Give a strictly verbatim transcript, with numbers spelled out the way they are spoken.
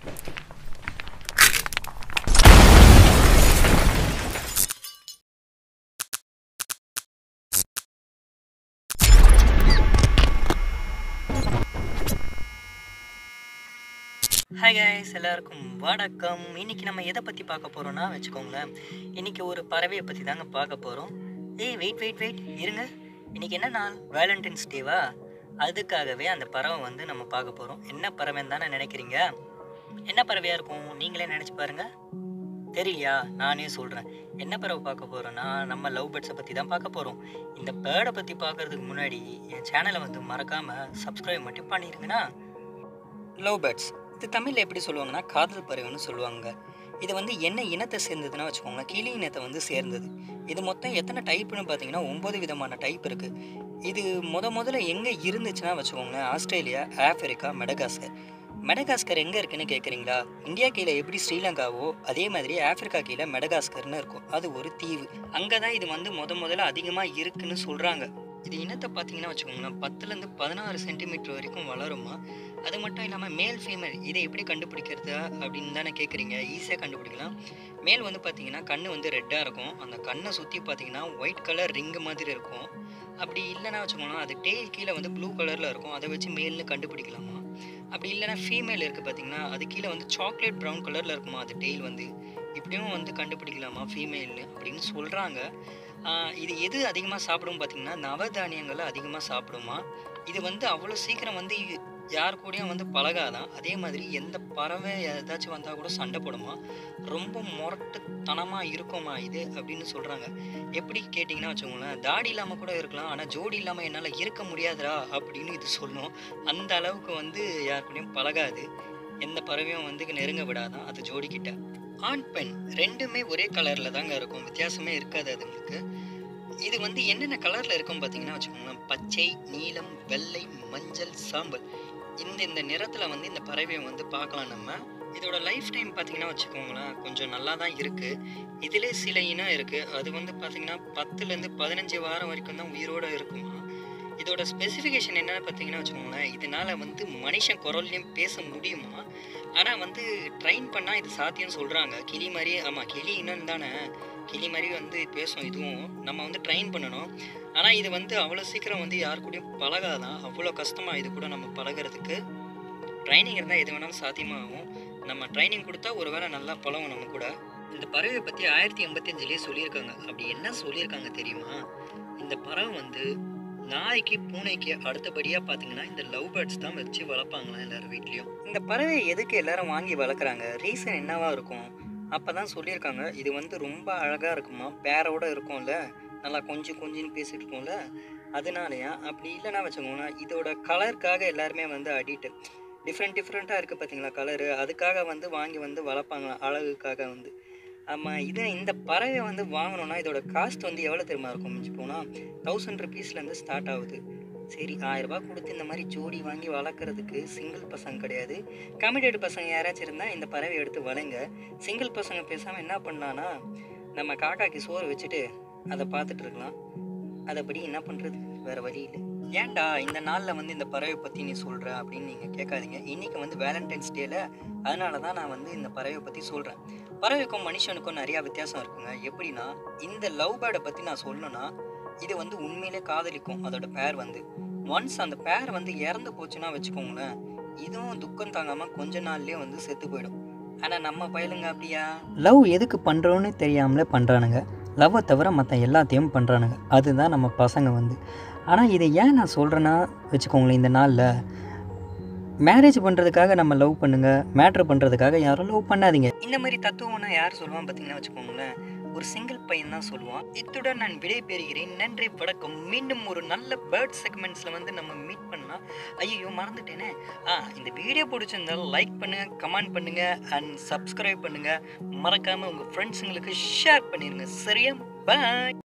Hi guys, எல்லாருக்கும் வணக்கம். இன்னைக்கு நம்ம எதை பற்றி பார்க்க போகிறோன்னா வச்சுக்கோங்களேன், இன்னைக்கு ஒரு பறவையை பற்றி தாங்க பார்க்க போகிறோம். ஏய் வெயிட் வெயிட் வெயிட் இருங்க, இன்னைக்கு என்ன நாள்? வேலண்டைன்ஸ் டேவா? அதுக்காகவே அந்த பறவை வந்து நம்ம பார்க்க போகிறோம். என்ன பறவைன்னு தானே நினைக்கிறீங்க? என்ன பறவையாக இருக்கும் நீங்களே நினச்சி பாருங்கள். தெரியலையா? நானே சொல்கிறேன். என்ன பறவை பார்க்க போகிறோன்னா நம்ம லவ் பேர்ட்ஸை பற்றி தான் பார்க்க போகிறோம். இந்த பேர்டை பற்றி பார்க்குறதுக்கு முன்னாடி என் சேனலை வந்து மறக்காமல் சப்ஸ்கிரைப் மட்டும் பண்ணிடுங்கண்ணா. லவ் பேர்ட்ஸ் இது தமிழில் எப்படி சொல்லுவாங்கன்னா காதல் பறவைன்னு சொல்லுவாங்க. இது வந்து என்ன இனத்தை சேர்ந்ததுன்னா வச்சுக்கோங்களேன், கிளி இனத்தை வந்து சேர்ந்தது. இது மொத்தம் எத்தனை டைப்புன்னு பார்த்தீங்கன்னா ஒம்பது விதமான டைப் இருக்குது. இது முத முதல்ல எங்கே இருந்துச்சுன்னா வச்சுக்கோங்களேன், ஆஸ்திரேலியா, ஆஃப்ரிக்கா, மெடகாஸ்கர். மெடகாஸ்கர் எங்கே இருக்குன்னு கேட்குறீங்களா? இந்தியா கீழே எப்படி ஸ்ரீலங்காவோ அதே மாதிரி ஆஃப்ரிக்கா கீழே மெடகாஸ்கர்னு இருக்கும். அது ஒரு தீவு. அங்கே தான் இது வந்து முத முதல்ல அதிகமாக இருக்குன்னு சொல்கிறாங்க. இது இனத்தை பார்த்தீங்கன்னா வச்சுக்கோங்களேன், பத்துலேருந்து பதினாறு சென்டிமீட்டர் வரைக்கும் வளருமா. அது மட்டும் இல்லாமல் மேல் ஃபீமேல் இதை எப்படி கண்டுபிடிக்கிறது அப்படின்னு தானே கேட்குறீங்க. ஈஸியாக கண்டுபிடிக்கலாம். மேல் வந்து பார்த்தீங்கன்னா கண் வந்து ரெட்டாக இருக்கும். அந்த கண்ணை சுற்றி பார்த்தீங்கன்னா ஒயிட் கலர் ரிங்கு மாதிரி இருக்கும். அப்படி இல்லைன்னா வச்சுக்கோங்களேன், அது டெய்ல் கீழே வந்து ப்ளூ கலரில் இருக்கும். அதை வச்சு மேல்னு கண்டுபிடிக்கலாமா. அப்படி இல்லைன்னா ஃபீமேல் இருக்குது பார்த்தீங்கன்னா, அது கீழே வந்து சாக்லேட் ப்ரௌன் கலரில் இருக்குமா அது டெய்ல் வந்து. இப்படியும் வந்து கண்டுபிடிக்கலாமா ஃபீமேல்னு அப்படின்னு சொல்கிறாங்க. இது எது அதிகமாக சாப்பிடும் பார்த்தீங்கன்னா நவதானியங்களை அதிகமாக சாப்பிடுமா. இது வந்து அவ்வளோ சீக்கிரம் வந்து யார் கூடயும் வந்து பழகாதான். அதே மாதிரி எந்த பறவை ஏதாச்சும் வந்தால் கூட சண்டை போடுமா. ரொம்ப முரட்டுத்தனமாக இருக்குமா இது அப்படின்னு சொல்கிறாங்க. எப்படி கேட்டிங்கன்னா வச்சுக்கோங்களேன், தாடி இல்லாமல் கூட இருக்கலாம், ஆனால் ஜோடி இல்லாமல் என்னால் இருக்க முடியாதுடா அப்படின்னு இது சொல்லும். அந்த அளவுக்கு வந்து யார் கூடயும் பழகாது. எந்த பறவையும் வந்து நெருங்க விடாதான் அது ஜோடிக்கிட்ட. ஆண் பெண் ரெண்டுமே ஒரே கலரில் தாங்க இருக்கும், வித்தியாசமே இருக்காது அதுங்களுக்கு. இது வந்து என்னென்ன கலரில் இருக்கும் பார்த்தீங்கன்னா வச்சுக்கோங்களேன், பச்சை, நீலம், வெள்ளை, மஞ்சள், சாம்பல். இந்த இந்த நிறத்தில் வந்து இந்த பறவையை வந்து பார்க்கலாம் நம்ம. இதோட லைஃப் டைம் பார்த்தீங்கன்னா வச்சுக்கோங்களேன் கொஞ்சம் நல்லா தான் இருக்குது. இதிலே சில இனம் இருக்குது, அது வந்து பார்த்திங்கன்னா பத்துலேருந்து பதினஞ்சு வாரம் வரைக்கும் தான் உயிரோடு இருக்குமா. இதோட ஸ்பெசிஃபிகேஷன் என்னென்னு பார்த்தீங்கன்னா வச்சுக்கோங்களேன், இதனால் வந்து மனுஷன் குரல்லையும் பேச முடியுமா. ஆனால் வந்து ட்ரெயின் பண்ணால் இது சாத்தியம்னு சொல்கிறாங்க. கிளி மாதிரி, ஆமாம் கிளி இனம் தானே, கிளி மாதிரி வந்து பேசும். இதுவும் நம்ம வந்து ட்ரெயின் பண்ணணும். ஆனால் இது வந்து அவ்வளோ சீக்கிரம் வந்து யாரு கூடயும் பழகாதான். அவ்வளோ கஷ்டமாக இது கூட நம்ம பழகிறதுக்கு. ட்ரைனிங் இருந்தால் எது வேணாலும் சாத்தியமாகும். நம்ம ட்ரைனிங் கொடுத்தா ஒரு வேளை நல்லா பழகும் நம்ம கூட. இந்த பறவையை பற்றி ஆயிரத்தி எண்பத்தி அஞ்சுலேயே சொல்லியிருக்காங்க. அப்படி என்ன சொல்லியிருக்காங்க தெரியுமா? இந்த பறவை வந்து நாய்க்கு பூனைக்கு அடுத்தபடியாக பார்த்தீங்கன்னா இந்த லவ் பேர்ட்ஸ் தான் வச்சு வளர்ப்பாங்களாம் எல்லாரும் வீட்லேயும். இந்த பறவையை எதுக்கு எல்லாரும் வாங்கி வளர்க்குறாங்க, ரீசன் என்னவா இருக்கும்? அப்போ தான் சொல்லியிருக்காங்க, இது வந்து ரொம்ப அழகாக இருக்குமா, பேரோட இருக்கும்ல, நல்லா கொஞ்சம் கொஞ்சம் பேசிட்டு இருக்கோம்ல, அதனாலயா. அப்படி இல்லைன்னா வச்சுக்கோங்கன்னா இதோட கலருக்காக எல்லாருமே வந்து அடிக்ட். டிஃப்ரெண்ட் டிஃப்ரெண்ட்டாக இருக்குது பார்த்தீங்களா கலரு, அதுக்காக வந்து வாங்கி வந்து வளர்ப்பாங்களாம் அழகுக்காக வந்து. ஆமாம், இது இந்த பறவை வந்து வாங்கணுன்னா இதோட காஸ்ட் வந்து எவ்வளோ தெரியுமா இருக்கும்? மிஞ்சி போனால் தௌசண்ட் ருபீஸ்லேருந்து ஸ்டார்ட் ஆகுது. சரி, ஆயிரரூபா கொடுத்து இந்த மாதிரி ஜோடி வாங்கி வளர்க்குறதுக்கு சிங்கிள் பசங்க கிடையாது, கமிட்டட் பசங்க யாராச்சும் இருந்தால் இந்த பறவை எடுத்து வளங்க. சிங்கிள் பசங்க பேசாமல் என்ன பண்ணலான்னா, நம்ம காக்காக்கு சோறு வச்சுட்டு அதை பார்த்துட்டு இருக்கலாம். அதைப்படி என்ன பண்ணுறது, வேறு வழி இல்லை. ஏன்டா இந்த நாளில் வந்து இந்த பறவை பற்றி நீ சொல்கிற அப்படின்னு நீங்கள் கேட்காதீங்க. இன்றைக்கி வந்து வேலண்டைன்ஸ் டேல, அதனால தான் நான் வந்து இந்த பறவை பற்றி சொல்கிறேன். பறவைக்கும் மனுஷனுக்கும் நிறையா வித்தியாசம் இருக்குங்க. எப்படின்னா, இந்த லவ் பேர்டை பற்றி நான் சொல்லணும்னா, இது வந்து உண்மையிலே காதலிக்கும் அதோட பேர் வந்து. ஒன்ஸ் அந்த பேர் வந்து இறந்து போச்சுன்னா வச்சுக்கோங்களேன், இதுவும் துக்கம் தாங்காமல் கொஞ்ச நாள்லேயே வந்து செத்து போயிடும். ஆனால் நம்ம பயலுங்க அப்படியா, லவ் எதுக்கு பண்ணுறோன்னு தெரியாமலே பண்ணுறானுங்க. லவ்வை தவிர மற்ற எல்லாத்தையும் பண்ணுறானுங்க. அதுதான் நம்ம பசங்க வந்து. ஆனால் இதை ஏன் நான் சொல்கிறேன்னா வச்சுக்கோங்களேன், இந்த நாளில் மேரேஜ் பண்ணுறதுக்காக நம்ம லவ் பண்ணுங்கள், மேட்ரு பண்ணுறதுக்காக யாரும் லவ் பண்ணாதீங்க. இந்த மாதிரி தத்துவம்னா யார் சொல்லுவான் பார்த்தீங்கன்னா வச்சுக்கோங்களேன், ஒரு சிங்கிள் பையன் தான் சொல்லுவான். இத்துடன் நான் விடை பெறுகிறேன். நன்றி, வணக்கம். மீண்டும் ஒரு நல்ல பேர்ட் செக்மெண்ட்ஸில் வந்து நம்ம மீட் பண்ணலாம். ஐயோ மறந்துட்டேனே. ஆ இந்த வீடியோ பிடிச்சிருந்தாலும் லைக் பண்ணுங்கள், கமெண்ட் பண்ணுங்கள் அண்ட் சப்ஸ்கிரைப் பண்ணுங்கள். மறக்காமல் உங்கள் ஃப்ரெண்ட்ஸுங்களுக்கு ஷேர் பண்ணிடுங்க. சரியா? பாய்.